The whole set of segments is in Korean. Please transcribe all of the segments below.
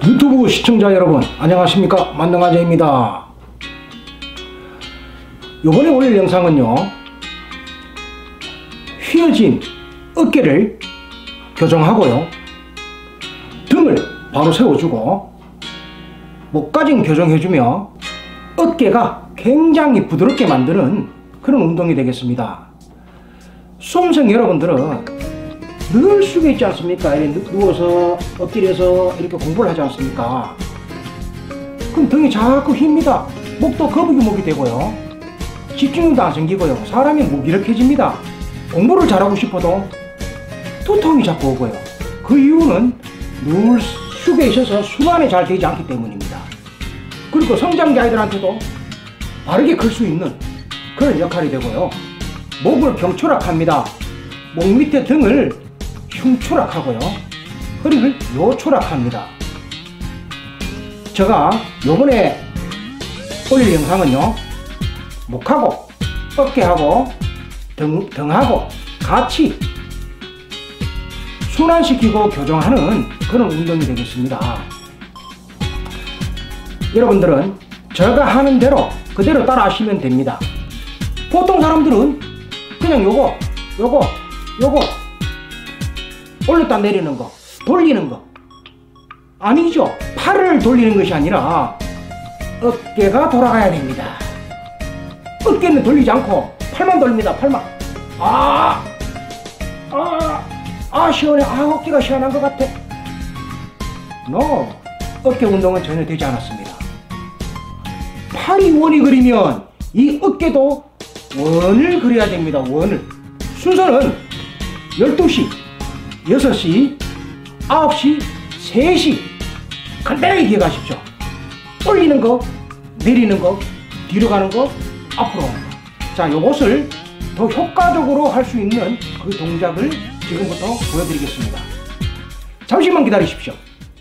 유튜브 시청자 여러분 안녕하십니까, 만능아재입니다. 요번에 올릴 영상은요, 휘어진 어깨를 교정하고요, 등을 바로 세워주고 목까지 교정해주며 어깨가 굉장히 부드럽게 만드는 그런 운동이 되겠습니다. 수험생 여러분들은 늘 숙여 있지 않습니까? 누워서 엎드려서 이렇게 공부를 하지 않습니까? 그럼 등이 자꾸 휜니다. 목도 거북이목이 되고요, 집중력도 안 생기고요, 사람이 무기력해집니다. 공부를 잘하고 싶어도 두통이 자꾸 오고요. 그 이유는 늘 숙여 있어서 순환이 잘 되지 않기 때문입니다. 그리고 성장기 아이들한테도 바르게 클 수 있는 그런 역할이 되고요, 목을 병초락합니다. 목 밑에 등을 흉초락하고요, 허리를 요초락합니다. 제가 요번에 올릴 영상은요, 목하고 어깨하고 등하고 같이 순환시키고 교정하는 그런 운동이 되겠습니다. 여러분들은 제가 하는 대로 그대로 따라 하시면 됩니다. 보통 사람들은 그냥 요거 올렸다 내리는 거, 돌리는 거 아니죠. 팔을 돌리는 것이 아니라 어깨가 돌아가야 됩니다. 어깨는 돌리지 않고 팔만 돌립니다. 팔만. 시원해. 어깨가 시원한 것 같아. No, 어깨 운동은 전혀 되지 않았습니다. 팔이 원이 그리면 이 어깨도 원을 그려야 됩니다. 원을. 순서는 12시, 6시, 9시, 3시 간단하게 기억하십시오. 올리는 거, 내리는 거, 뒤로 가는 거, 앞으로 오는 거. 자, 요것을 더 효과적으로 할 수 있는 그 동작을 지금부터 보여드리겠습니다. 잠시만 기다리십시오.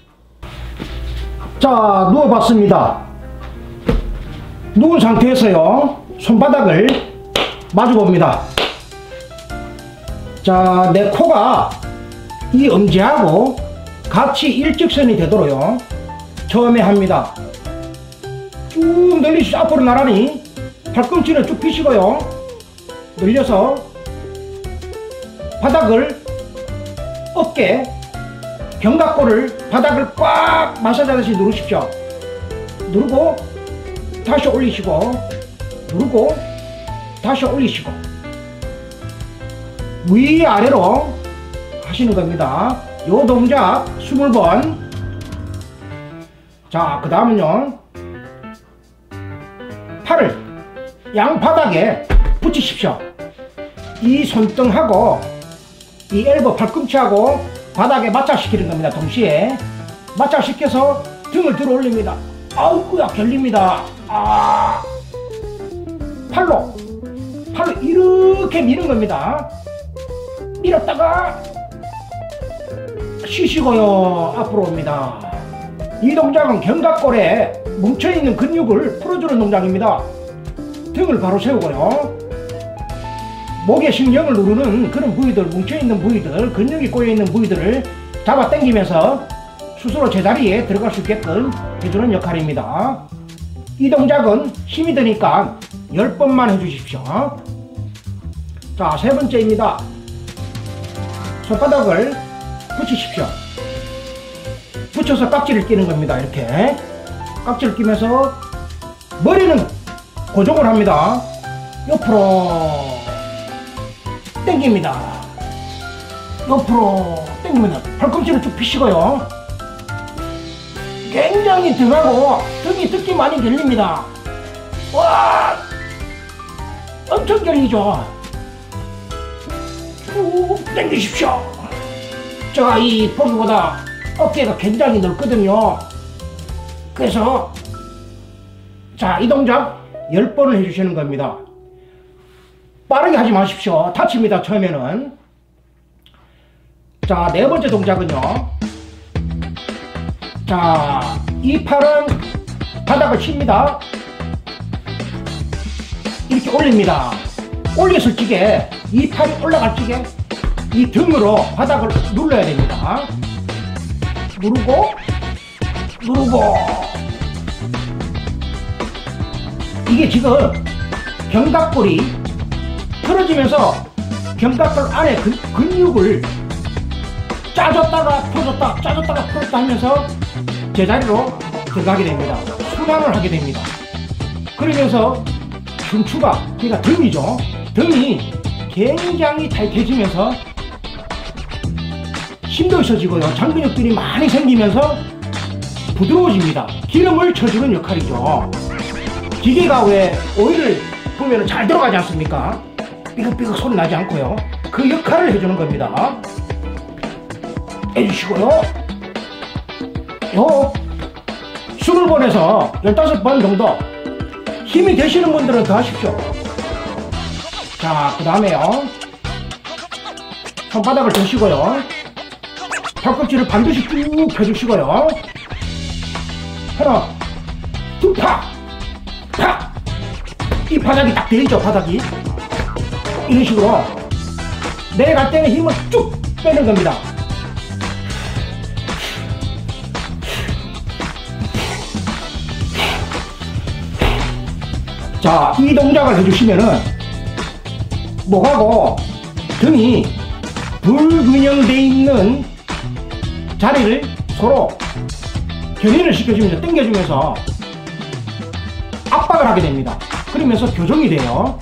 자, 누워봤습니다. 누운 상태에서요, 손바닥을 마주봅니다. 자, 내 코가 이 엄지하고 같이 일직선이 되도록요, 처음에 합니다. 쭉 늘리시죠. 앞으로 나란히 팔꿈치는 쭉 펴시고요, 늘려서 바닥을, 어깨, 견갑골을, 바닥을 꽉 마사지하듯이 누르십시오. 누르고 다시 올리시고, 누르고 다시 올리시고, 위아래로 하시는 겁니다. 요 동작 20번. 자, 그 다음은요, 팔을 양바닥에 붙이십시오. 이 손등하고 이 엘보 팔꿈치하고 바닥에 마찰시키는 겁니다. 동시에 마찰시켜서 등을 들어 올립니다. 아우구야, 결립니다. 팔로 이렇게 미는 겁니다. 밀었다가 쉬시고요, 앞으로 옵니다. 이 동작은 견갑골에 뭉쳐있는 근육을 풀어주는 동작입니다. 등을 바로 세우고요, 목의 신경을 누르는 그런 부위들, 뭉쳐있는 부위들, 근육이 꼬여있는 부위들을 잡아 당기면서 스스로 제자리에 들어갈 수 있게끔 해주는 역할입니다. 이 동작은 힘이 드니까 10번만 해주십시오. 자, 세 번째입니다. 손바닥을 붙이십시오. 붙여서 깍지를 끼는 겁니다. 이렇게 깍지를 끼면서 머리는 고정을 합니다. 옆으로 당깁니다. 옆으로 당깁니다. 팔꿈치를 쭉 펴시고요, 굉장히 등하고 등이 많이 결립니다. 와, 엄청 결리죠. 쭉 당기십시오. 제가 이 보기보다 어깨가 굉장히 넓거든요. 그래서 자, 이 동작 10번을 해주시는 겁니다. 빠르게 하지 마십시오. 다칩니다, 처음에는. 자, 네 번째 동작은요, 자, 이 팔은 바닥을 칩니다. 이렇게 올립니다. 올렸을 적에 이 팔이 올라갈 적에 이 등으로 바닥을 눌러야 됩니다. 누르고 누르고. 이게 지금 견갑골이 틀어지면서 견갑골 안에 근육을 짜줬다가 풀어줬다 짜줬다가 풀었다 하면서 제자리로 들어가게 됩니다. 순환을 하게 됩니다. 그러면서 흉추가, 그러니까 등이죠. 등이 굉장히 타이트해지면서 힘도 있어지고요. 장근육들이 많이 생기면서 부드러워집니다. 기름을 쳐주는 역할이죠. 기계가 왜 오일을 보면 잘 들어가지 않습니까? 삐걱삐걱 소리 나지 않고요. 그 역할을 해주는 겁니다. 해주시고요. 요 20번에서 15번 정도 힘이 되시는 분들은 더 하십시오. 자, 그 다음에요. 손바닥을 드시고요. 팔꿈치를 반드시 쭉 펴주시고요. 하나, 두 팍! 팍! 이 바닥이 딱 되어있죠, 바닥이. 이런 식으로 내려갈 때는 힘을 쭉 빼는 겁니다. 자, 이 동작을 해주시면은 목하고 등이 불균형되어 있는 자리를 서로 견인을 시켜주면서 당겨주면서 압박을 하게 됩니다. 그러면서 교정이 돼요.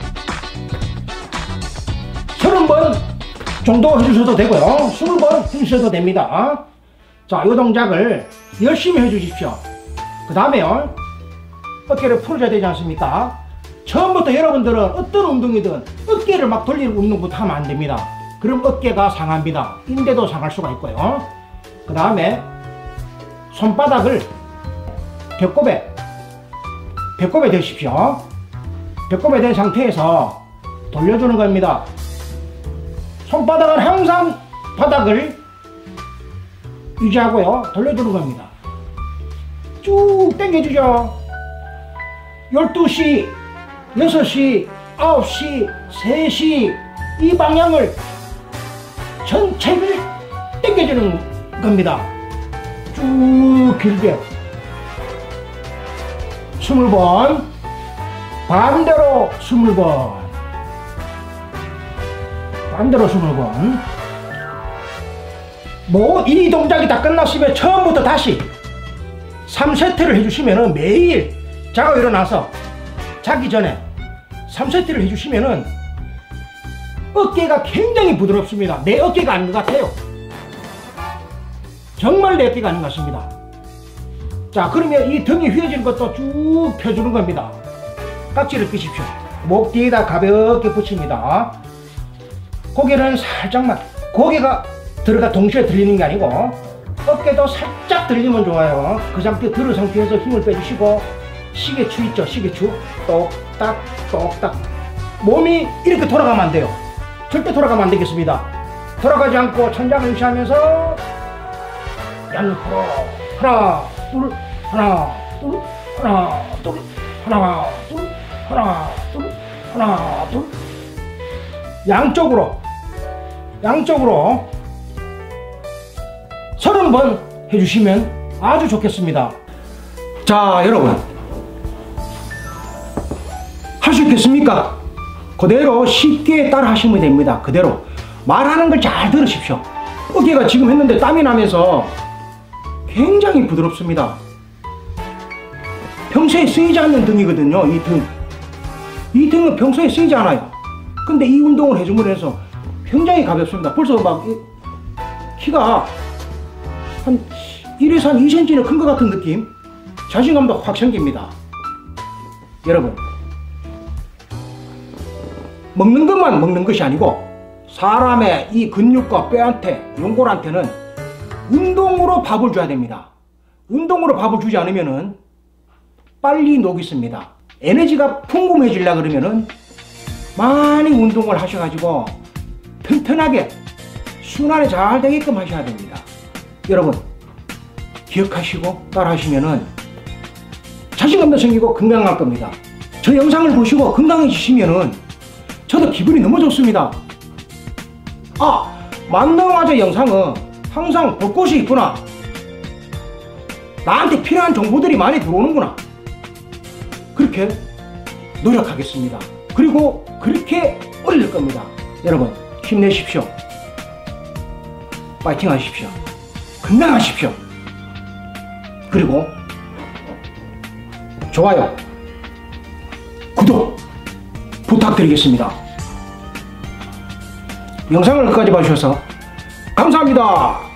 30번 정도 해주셔도 되고요. 20번 해주셔도 됩니다. 자, 이 동작을 열심히 해주십시오. 그 다음에요, 어깨를 풀어줘야 되지 않습니까? 처음부터 여러분들은 어떤 운동이든 어깨를 막 돌리는 운동부터 하면 안 됩니다. 그럼 어깨가 상합니다. 인대도 상할 수가 있고요. 그 다음에 손바닥을 배꼽에 대십시오. 배꼽에 댄 상태에서 돌려주는 겁니다. 손바닥은 항상 바닥을 유지하고요. 돌려주는 겁니다. 쭉 당겨주죠. 12시, 6시, 9시, 3시 이 방향을 전체를 당겨주는 겁니다. 쭉 길게 20번, 반대로 20번, 반대로 20번. 이 동작이 다 끝났으면 처음부터 다시 3세트를 해주시면은 매일 자고 일어나서 자기 전에 3세트를 해주시면은 어깨가 굉장히 부드럽습니다. 내 어깨가 아닌 것 같아요. 정말 내 어깨가 아닌 것 같습니다. 자, 그러면 이 등이 휘어지는 것도 쭉 펴주는 겁니다. 깍지를 끼십시오. 목 뒤에다 가볍게 붙입니다. 고개는 살짝만, 고개가 동시에 들리는 게 아니고 어깨도 살짝 들리면 좋아요. 그 상태 들은 상태에서 힘을 빼주시고 시계추 있죠, 시계추. 똑딱 똑딱. 몸이 이렇게 돌아가면 안 돼요. 절대 돌아가면 안 되겠습니다. 돌아가지 않고 천장을 유지하면서 양옆으로 하나 둘 하나 둘 하나 둘 하나 둘 하나 둘 하나 둘. 양쪽으로 30번 해주시면 아주 좋겠습니다. 자, 여러분 할 수 있겠습니까? 그대로 쉽게 따라 하시면 됩니다. 그대로 말하는 걸 잘 들으십시오. 어깨가 지금 했는데 땀이 나면서 굉장히 부드럽습니다. 평소에 쓰이지 않는 등이거든요. 이 등은 평소에 쓰이지 않아요. 근데 이 운동을 해줌으로 해서 굉장히 가볍습니다. 벌써 막 키가 한 1에서 한 2cm는 큰 것 같은 느낌. 자신감도 확 생깁니다. 여러분, 먹는 것만 먹는 것이 아니고 사람의 이 근육과 뼈한테, 연골한테는 운동으로 밥을 줘야 됩니다. 운동으로 밥을 주지 않으면은 빨리 녹습니다. 에너지가 풍부해지려고 그러면은 많이 운동을 하셔가지고 튼튼하게 순환이 잘 되게끔 하셔야 됩니다. 여러분, 기억하시고 따라 하시면은 자신감도 생기고 건강할 겁니다. 저 영상을 보시고 건강해지시면은 저도 기분이 너무 좋습니다. 아, 만능화제 영상은 항상 볼 곳이 있구나. 나한테 필요한 정보들이 많이 들어오는구나. 그렇게 노력하겠습니다. 그리고 그렇게 올릴 겁니다. 여러분 힘내십시오. 파이팅 하십시오. 건강하십시오. 그리고 좋아요, 구독 부탁드리겠습니다. 영상을 끝까지 봐주셔서 감사합니다.